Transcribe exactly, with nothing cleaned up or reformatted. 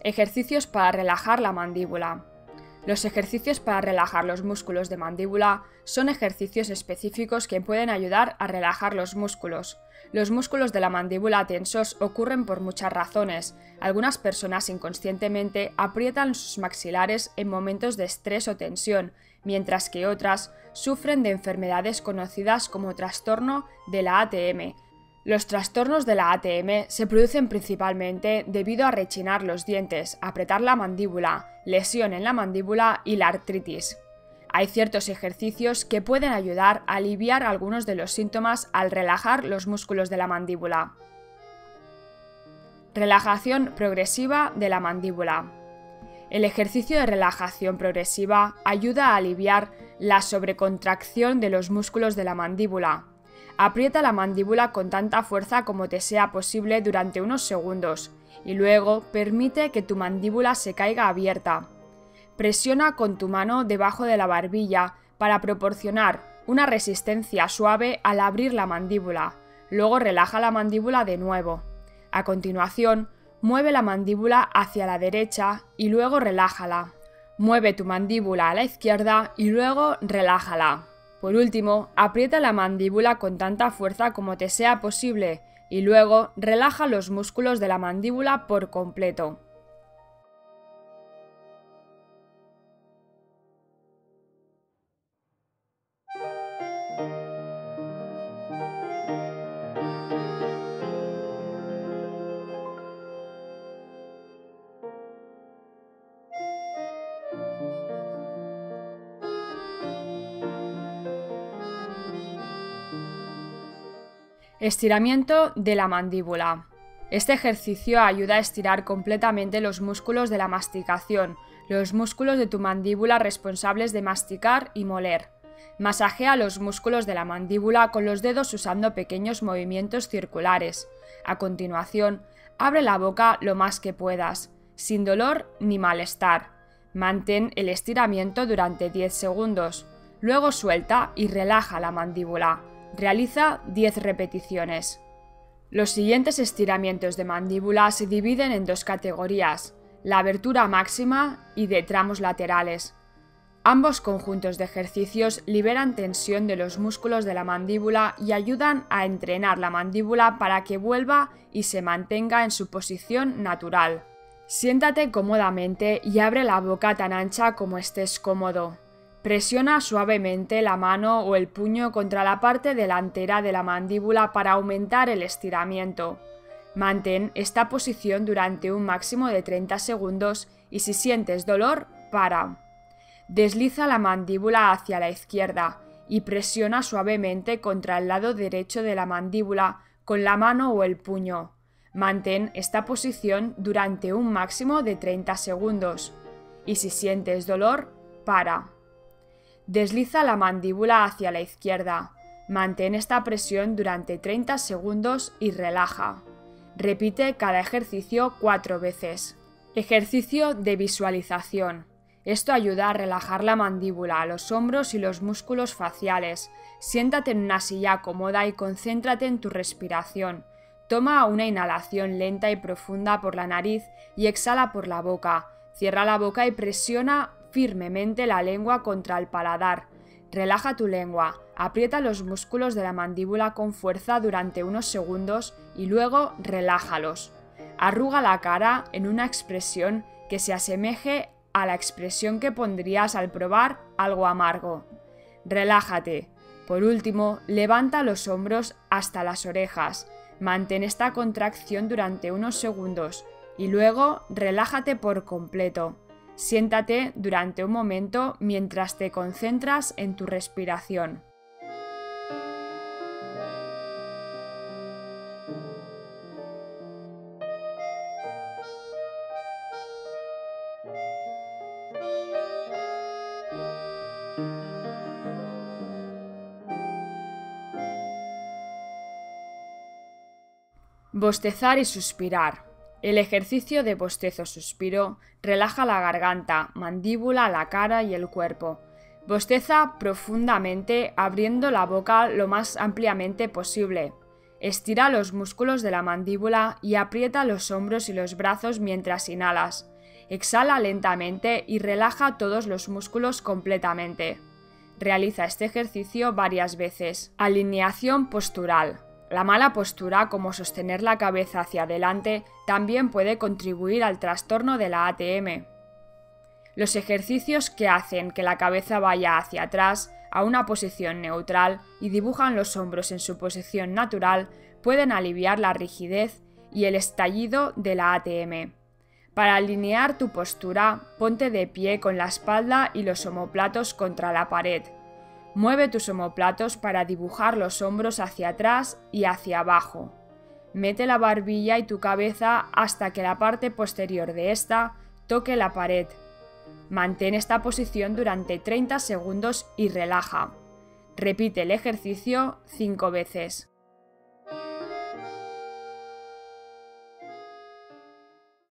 Ejercicios para relajar la mandíbula. Los ejercicios para relajar los músculos de mandíbula son ejercicios específicos que pueden ayudar a relajar los músculos. Los músculos de la mandíbula tensos ocurren por muchas razones. Algunas personas inconscientemente aprietan sus maxilares en momentos de estrés o tensión, mientras que otras sufren de enfermedades conocidas como trastorno de la A T M. Los trastornos de la A T M se producen principalmente debido a rechinar los dientes, apretar la mandíbula, lesión en la mandíbula y la artritis. Hay ciertos ejercicios que pueden ayudar a aliviar algunos de los síntomas al relajar los músculos de la mandíbula. Relajación progresiva de la mandíbula. El ejercicio de relajación progresiva ayuda a aliviar la sobrecontracción de los músculos de la mandíbula. Aprieta la mandíbula con tanta fuerza como te sea posible durante unos segundos y luego permite que tu mandíbula se caiga abierta. Presiona con tu mano debajo de la barbilla para proporcionar una resistencia suave al abrir la mandíbula. Luego relaja la mandíbula de nuevo. A continuación, mueve la mandíbula hacia la derecha y luego relájala. Mueve tu mandíbula a la izquierda y luego relájala. Por último, aprieta la mandíbula con tanta fuerza como te sea posible y luego relaja los músculos de la mandíbula por completo. Estiramiento de la mandíbula. Este ejercicio ayuda a estirar completamente los músculos de la masticación, los músculos de tu mandíbula responsables de masticar y moler. Masajea los músculos de la mandíbula con los dedos usando pequeños movimientos circulares. A continuación, abre la boca lo más que puedas, sin dolor ni malestar. Mantén el estiramiento durante diez segundos. Luego suelta y relaja la mandíbula. Realiza diez repeticiones. Los siguientes estiramientos de mandíbula se dividen en dos categorías, la abertura máxima y de tramos laterales. Ambos conjuntos de ejercicios liberan tensión de los músculos de la mandíbula y ayudan a entrenar la mandíbula para que vuelva y se mantenga en su posición natural. Siéntate cómodamente y abre la boca tan ancha como estés cómodo. Presiona suavemente la mano o el puño contra la parte delantera de la mandíbula para aumentar el estiramiento. Mantén esta posición durante un máximo de treinta segundos y si sientes dolor, para. Desliza la mandíbula hacia la izquierda y presiona suavemente contra el lado derecho de la mandíbula con la mano o el puño. Mantén esta posición durante un máximo de treinta segundos y si sientes dolor, para. Desliza la mandíbula hacia la izquierda. Mantén esta presión durante treinta segundos y relaja. Repite cada ejercicio cuatro veces. Ejercicio de visualización. Esto ayuda a relajar la mandíbula, los hombros y los músculos faciales. Siéntate en una silla cómoda y concéntrate en tu respiración. Toma una inhalación lenta y profunda por la nariz y exhala por la boca. Cierra la boca y presiona firmemente la lengua contra el paladar. Relaja tu lengua, aprieta los músculos de la mandíbula con fuerza durante unos segundos y luego relájalos. Arruga la cara en una expresión que se asemeje a la expresión que pondrías al probar algo amargo. Relájate. Por último, levanta los hombros hasta las orejas. Mantén esta contracción durante unos segundos y luego relájate por completo. Siéntate durante un momento mientras te concentras en tu respiración. Bostezar y suspirar. El ejercicio de bostezo-suspiro relaja la garganta, mandíbula, la cara y el cuerpo. Bosteza profundamente abriendo la boca lo más ampliamente posible. Estira los músculos de la mandíbula y aprieta los hombros y los brazos mientras inhalas. Exhala lentamente y relaja todos los músculos completamente. Realiza este ejercicio varias veces. Alineación postural. La mala postura, como sostener la cabeza hacia adelante, también puede contribuir al trastorno de la A T M. Los ejercicios que hacen que la cabeza vaya hacia atrás a una posición neutral y dibujan los hombros en su posición natural pueden aliviar la rigidez y el estallido de la A T M. Para alinear tu postura, ponte de pie con la espalda y los omóplatos contra la pared. Mueve tus omóplatos para dibujar los hombros hacia atrás y hacia abajo. Mete la barbilla y tu cabeza hasta que la parte posterior de esta toque la pared. Mantén esta posición durante treinta segundos y relaja. Repite el ejercicio cinco veces.